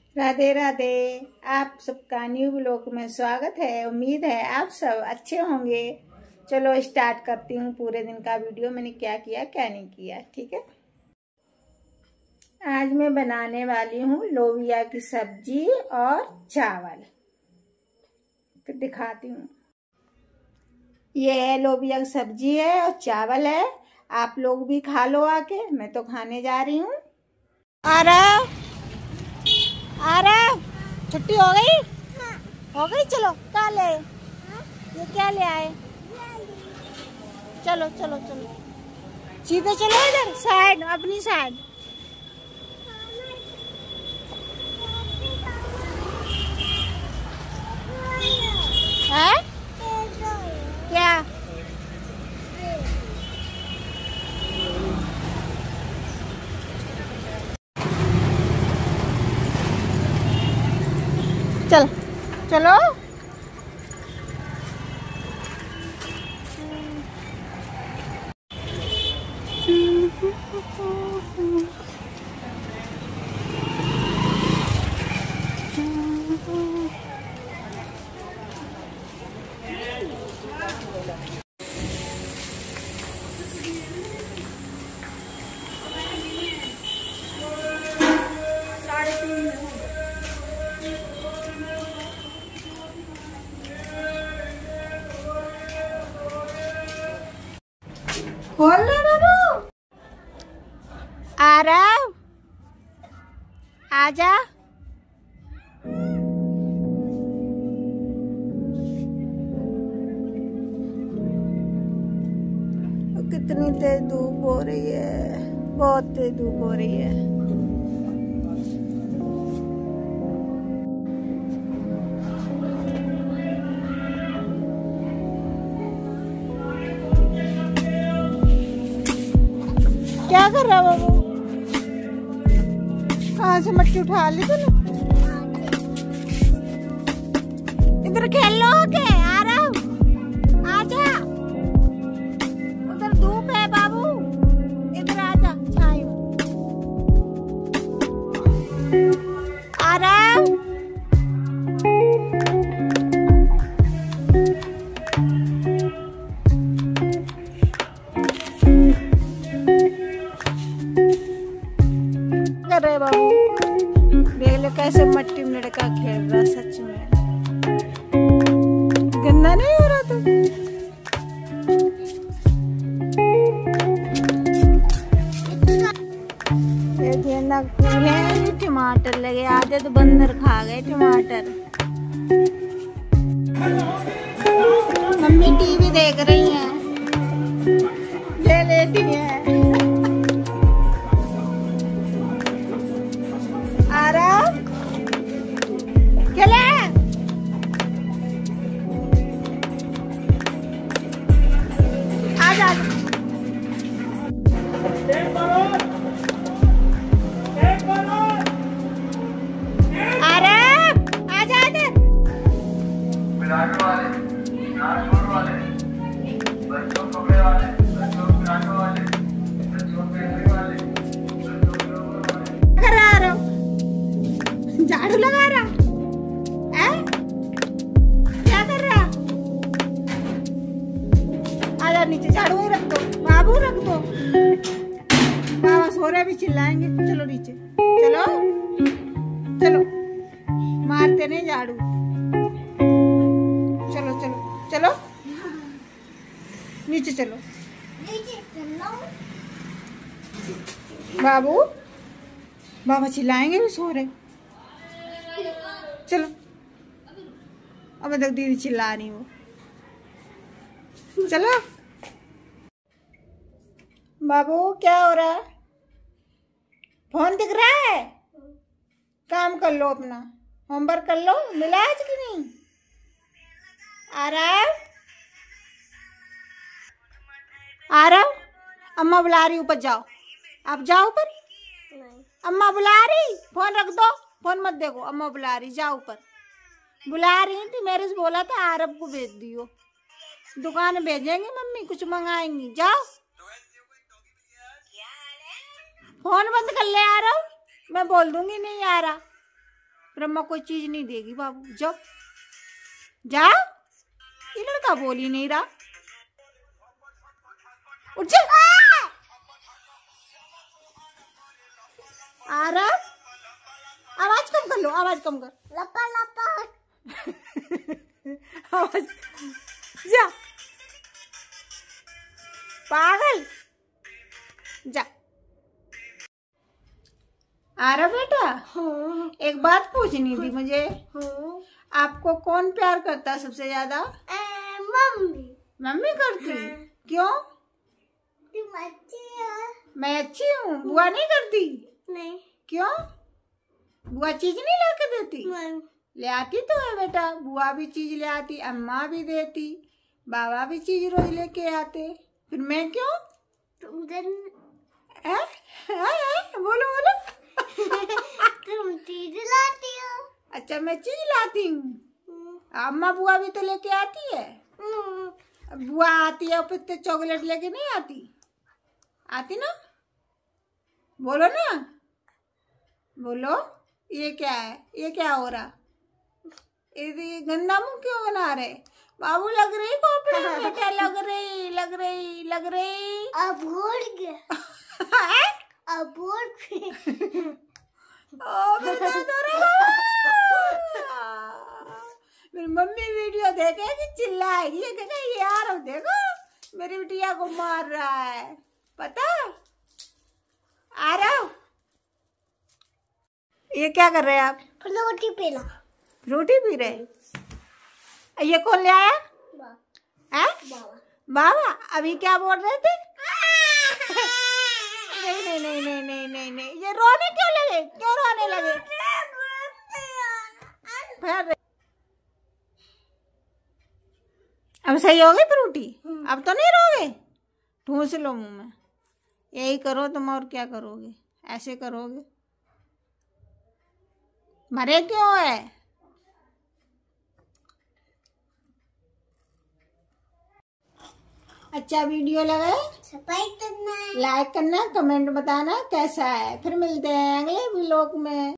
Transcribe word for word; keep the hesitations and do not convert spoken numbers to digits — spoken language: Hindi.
राधे राधे। आप सबका न्यू ब्लॉग में स्वागत है। उम्मीद है आप सब अच्छे होंगे। चलो स्टार्ट करती हूँ पूरे दिन का वीडियो, मैंने क्या किया क्या नहीं किया। ठीक है, आज मैं बनाने वाली हूँ लोबिया की सब्जी और चावल। तो दिखाती हूँ, ये है लोबिया की सब्जी है और चावल है। आप लोग भी खा लो आके, मैं तो खाने जा रही हूँ। आ रहा आ रहा छुट्टी हो गई? हाँ। हो गई। चलो क्या ले? हाँ? ये क्या ले आए? चलो चलो चलो सीधे चलो, इधर साइड, अपनी साइड। है क्या? चल चलो। खोल ले बाबू। आ रहा, आजा। कितनी तेज धूप हो रही है, बहुत तेज धूप हो रही है। क्या कर रहा बाबू? कहाँ से मट्टी उठा ली तूने? इधर खेल लो के। आ रहा हूँ, आजा। उधर धूप है बाबू, इधर आजा छाई में। आ रहा हूँ। कर रहे बाबू, देख लो कैसे मट्टी में लड़का खेल रहा। सच में गंदा नहीं हो रहा? तो ये गेंदा फूल है, टमाटर लगे। आधे तो बंदर खा गए टमाटर। मम्मी टीवी देख रही है, ये लेटी है। आ रहा खेले। आजा आ रहा, आजा आजा। झाड़ू लगा रहा है? क्या कर रहा? आजा नीचे, झाड़ू ही रख दो बाबू, रख दो। बाबा सो रहे, भी चिल्लाएंगे। चलो नीचे चलो चलो, मारते नहीं झाड़ू। चलो चलो चलो नीचे चलो। बाबू बाबा चिल्लाएंगे, भी सो रहे। चलो, अब तक दीदी चिल्ला रही हो। चलो बाबू, क्या हो रहा है? फोन दिख रहा है? काम कर लो, अपना होमवर्क कर लो। मिला आज कि नहीं? आ रहा है? आ रहा हूँ। अम्मा बुला रही, ऊपर जाओ। आप जाओ ऊपर। अम्मा बुला रही, फोन रख दो, फोन मत देखो। अम्मा बुला रही, जाओ ऊपर। बुला रही थी, मेरे से बोला था आरब को भेज दियो, दुकान भेजेंगे मम्मी, कुछ मंगाएंगी। जाओ, फोन बंद कर ले। आ रहा हूँ, मैं बोल दूंगी नहीं आ रहा। फिर अम्मा कोई चीज नहीं देगी बाबू। जाओ जाओ, ये लड़का बोल ही नहीं रहा। उठ जा। आरव, आवाज कम कर लो, आवाज कम कर। लपा लपा आवाज। जा पागल, जा। आरव बेटा, हाँ। एक बात पूछनी थी मुझे। हाँ। आपको कौन प्यार करता है सबसे ज्यादा? मम्मी। मम्मी करती? हाँ। क्यों? तुम अच्छी हो। मैं अच्छी हूँ, बुआ नहीं करती? नहीं। क्यों? बुआ चीज नहीं ला के देती? नहीं। ले आती तो है बेटा, बुआ भी चीज ले आती, अम्मा भी देती, बाबा भी चीज रोज लेके आते, फिर मैं क्यों? तुम है? है? है? बोलो बोलो। तुम चीज लाती हो। अच्छा मैं चीज लाती हूँ, अम्मा बुआ भी तो लेके आती है। बुआ आती है फिर तो चॉकलेट लेके नहीं आती? आती ना? बोलो ना, बोलो। ये क्या है? ये क्या हो रहा? ये गंदा मुंह क्यों बना रहे? बाबू लग रही कॉपी बेटा, लग रही लग रही लग रही। अब भूल गया। अब भूल गया। मेरी मम्मी वीडियो देखेगी चिल्लाएगी, ये यार देखो मेरी बिटिया को मार रहा है, पता? आ रहा। ये क्या कर रहे हैं आप? फ्रूटी पी लो। फ्रूटी पी रहे? ये कौन ले आया? बाबा। बाबा अभी क्या बोल रहे थे? नहीं नहीं नहीं नहीं नहीं नहीं नहीं, ये रोने क्यों लगे? क्यों रोने लगे? फिर अब सही हो गई फ्रूटी? अब तो नहीं रोगे? ठूस लो मुंह में। यही करो तुम, और क्या करोगे? ऐसे करोगे? मरे क्यों है? अच्छा वीडियो लगे सब्सक्राइब करना, लाइक करना, कमेंट बताना कैसा है। फिर मिलते हैं अगले व्लॉग में।